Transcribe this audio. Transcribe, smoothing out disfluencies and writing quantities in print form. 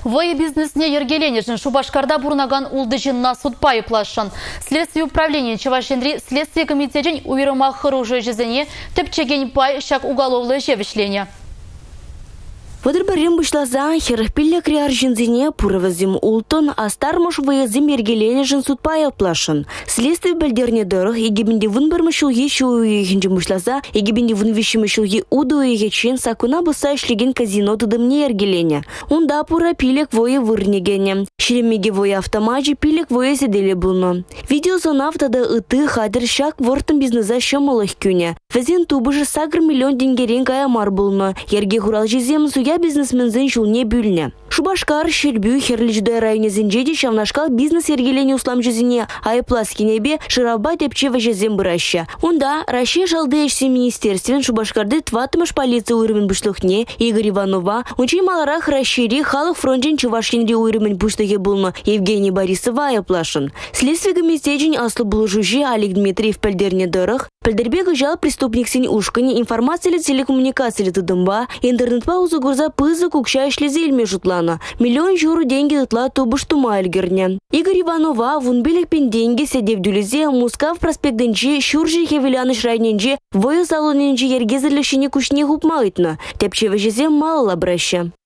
Вой бизнесне ергеленежін Шубашкарда бурнаган улдыжынна суд пайыплашын. Следствие управления Чувашенри следствие комитетен уйрымақ хорошее жизне тепчеген пай шак уголовное жевишление. Вадырбарем бушлаза херпилля криар жинзине пуровазим ултон, а стармуш выездим ергеленежін суд пайыплашын. Следствие бельдерне дорог, егибенде вынбармышыл еще уехинчен бушлаза, егибенде вынвещимышыл е уду уехичен сакуна буса ишлеген казино тудымне ергелене. Унда пура пилек вое вырнегене. Шеремеге вое автомаджи пилек вое седеле булно. Видео зонавтада ыты хадыр шак вортым бизнеса шамалых кюне. Вазен тубыжы сагр миллион денгерен каямар булно. Ерге хурал жезем суя бизнесмензен шулне бюльне. Шубашкар шербю херличдой районе зенжеде шавнашкал бизнес ергелене услам жизине айпласки небе шыраба тепчева жезем быраща. Унда Россия жалдеешься министерствен Шубашкарды тватымыш полиция уйрымен бушлухне Игорь Иванова, учи маларах расшири халых фронтен Чувашкинде уйрымен бушлухе булно Евгений Борисова айплашын. Следствие комитетен аслы булужужи Олег Дмитриев пельдерне дорог. Пельдербег жал преступник сень ушкани информация ли телекоммуникации тудымба интернет-паузу гурза пызы кукша ишлезе ильме жутлана. Миллион журу деньги тутла тубыш тума эльгерне. Игорь Иванова вунбелек пен деньги седев дюлезе Мускав проспектенче шуржи хевеляныш райненче вою салоненче ергезерлешіне кушне гупмайтна. Тепчеве жезе мало лабраща.